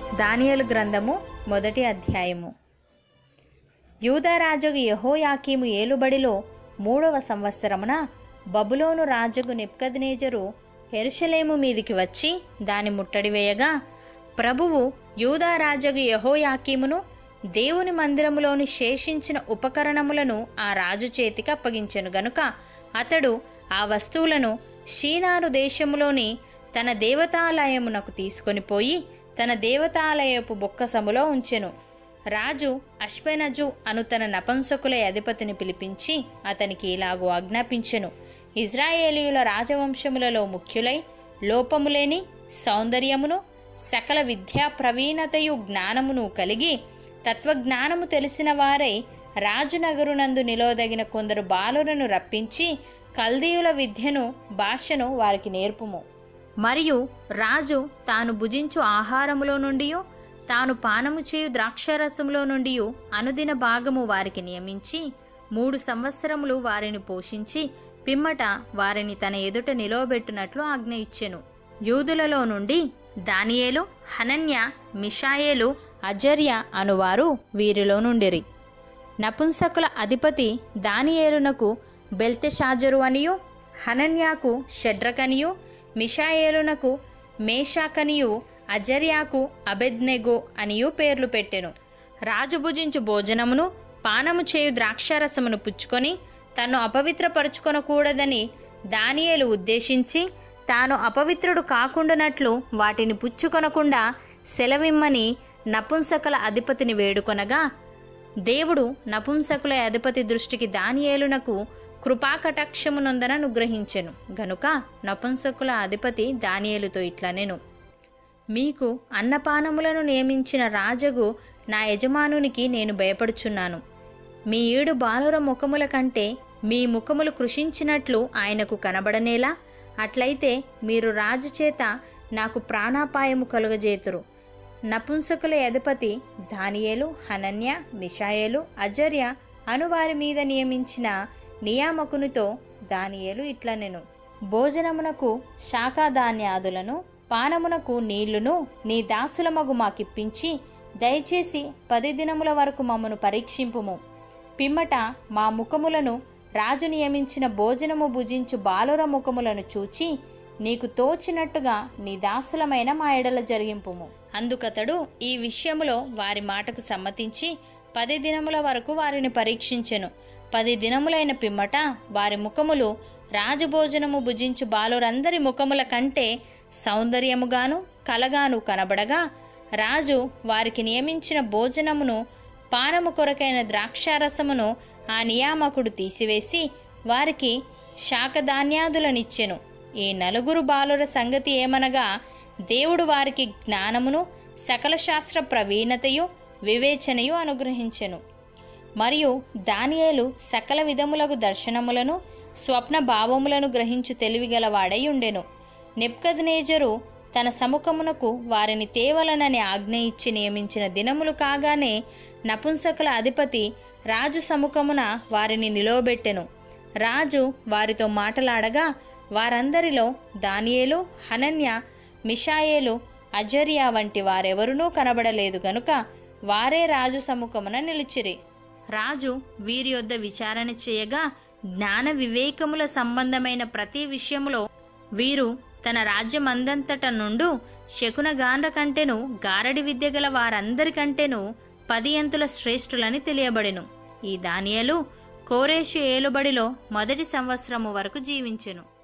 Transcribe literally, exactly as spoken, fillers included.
దానియేలు గ్రంథము మొదటి అధ్యాయము. యూదారాజగు యెహోయాకీము ఏలుబడిలో మూడవ సంవత్సరమున బబులోను రాజగు నెబుకద్నెజరు యెరూషలేము మీదికి వచ్చి దాని ముట్టడి వేయగా, ప్రభువు యూదారాజగు యెహోయాకీమును దేవుని మందిరములోని శేషించిన ఉపకరణములను ఆ రాజు చేతికి అప్పగించెను గనుక అతడు ఆ వస్తువులను షీనారు దేశములోని తన దేవతాలయమునకు తీసుకొని పోయి తన దేవతాలయపు బొక్కసములో ఉంచెను. రాజు అష్పెనజు అను తన నపుంసకుల అధిపతిని పిలిపించి అతనికి ఇలాగూ ఆజ్ఞాపించెను: ఇజ్రాయేలీయుల రాజవంశములలో ముఖ్యులై లోపములేని సౌందర్యమును సకల విద్యా ప్రవీణతయు జ్ఞానమును కలిగి తత్వజ్ఞానము తెలిసిన వారై రాజునగరునందు నిలవదగిన కొందరు బాలులను రప్పించి కల్దీయుల విద్యను భాషను వారికి నేర్పుము. మరియు రాజు తాను భుజించు ఆహారములో నుండి తాను పానము చేయు ద్రాక్షరసములో నుండి అనుదిన భాగము వారికి నియమించి మూడు సంవత్సరములు వారిని పోషించి పిమ్మట వారిని తన ఎదుట నిలవబెట్టునట్లు ఆజ్ఞ ఇచ్చెను. యూదులలో నుండి దానియేలు, హనన్య, మిషాయేలు, అజర్య అనువారు వీరిలో నుండిరి. నపుంసకుల అధిపతి దానియేలునకు బెల్తెషాజరు అనియు, హనన్యాకు షడ్రకనియు, మిషాయేలునకు మేషాకనియు, అజర్యాకు అబెద్నెగో అనియు పేర్లు పెట్టెను. రాజు భుజించు భోజనమును పానము చేయు ద్రాక్షారసమును పుచ్చుకొని తన్ను అపవిత్రపరుచుకొనకూడదని దానియేలు ఉద్దేశించి తాను అపవిత్రుడు కాకుండానట్లు వాటిని పుచ్చుకొనకుండా సెలవిమ్మని నపుంసకుల అధిపతిని వేడుకొనగా, దేవుడు నపుంసకుల అధిపతి దృష్టికి దానియేలునకు కృపాకటాక్షమునందన అనుగ్రహించెను గనుక నపుంసకుల అధిపతి దానియేలుతో ఇట్లనెను: మీకు అన్నపానములను నియమించిన రాజగు నా యజమానునికి నేను భయపడుచున్నాను. మీ ఏడు బాలుర ముఖముల కంటే మీ ముఖములు కృషించినట్లు ఆయనకు కనబడనేలా? అట్లయితే మీరు రాజు చేత నాకు ప్రాణాపాయము కలుగజేతురు. నపుంసకుల అధిపతి దానియేలు, హనన్య, మిషాయేలు, అజర్య అనువారి మీద నియమించిన నియామకునితో దానియేలు ఇట్లనెను: భోజనమునకు శాఖాధాన్యాదులను పానమునకు నీళ్లును నీ దాసులమగు మాకిప్పించి దయచేసి పది దినముల వరకు మమ్మను పరీక్షింపుము. పిమ్మట మా ముఖములను రాజు నియమించిన భోజనము భుజించు బాలుర ముఖములను చూచి నీకు తోచినట్టుగా నీ దాసులమైన మా ఎడల జరిగింపుము. అందుకతడు ఈ విషయములో వారి మాటకు సమ్మతించి పది దినముల వరకు వారిని పరీక్షించెను. పది దినములైన పిమ్మట వారి ముఖములు రాజభోజనము భుజించు బాలురందరి ముఖముల కంటే సౌందర్యముగాను కలగాను కనబడగా, రాజు వారికి నియమించిన భోజనమును పానము కొరకైన ద్రాక్షారసమును ఆ నియామకుడు తీసివేసి వారికి శాఖధాన్యాదులనిచ్చెను. ఈ నలుగురు బాలుర సంగతి ఏమనగా, దేవుడు వారికి జ్ఞానమును సకల శాస్త్ర ప్రవీణతయు వివేచనయు అనుగ్రహించెను. మరియు దానియేలు సకల విధములకు దర్శనములను స్వప్న భావములను గ్రహించు తెలివిగలవాడై ఉండెను. నెబుకద్నెజరు తన సముఖమునకు వారిని తేవలనని ఆజ్ఞ ఇచ్చి నియమించిన దినములు కాగానే నపుంసకుల అధిపతి రాజు సముఖమున వారిని నిలవబెట్టెను. రాజు వారితో మాటలాడగా వారందరిలో దానియేలు, హనన్య, మిషాయేలు, అజర్య వంటి వారెవరునూ కనబడలేదు గనుక వారే రాజు సముఖమున నిలిచిరి. రాజు వీరి యొద్ద విచారణ చేయగా జ్ఞాన వివేకముల సంబంధమైన ప్రతి విషయములో వీరు తన రాజ్యమందంతట నుండు శకునగాండ్ర కంటెను గారడి విద్య గల వారందరికంటేను పది అంతుల శ్రేష్ఠులని తెలియబడెను. ఈ దానియేలు కోరేషు ఏలుబడిలో మొదటి సంవత్సరము వరకు జీవించెను.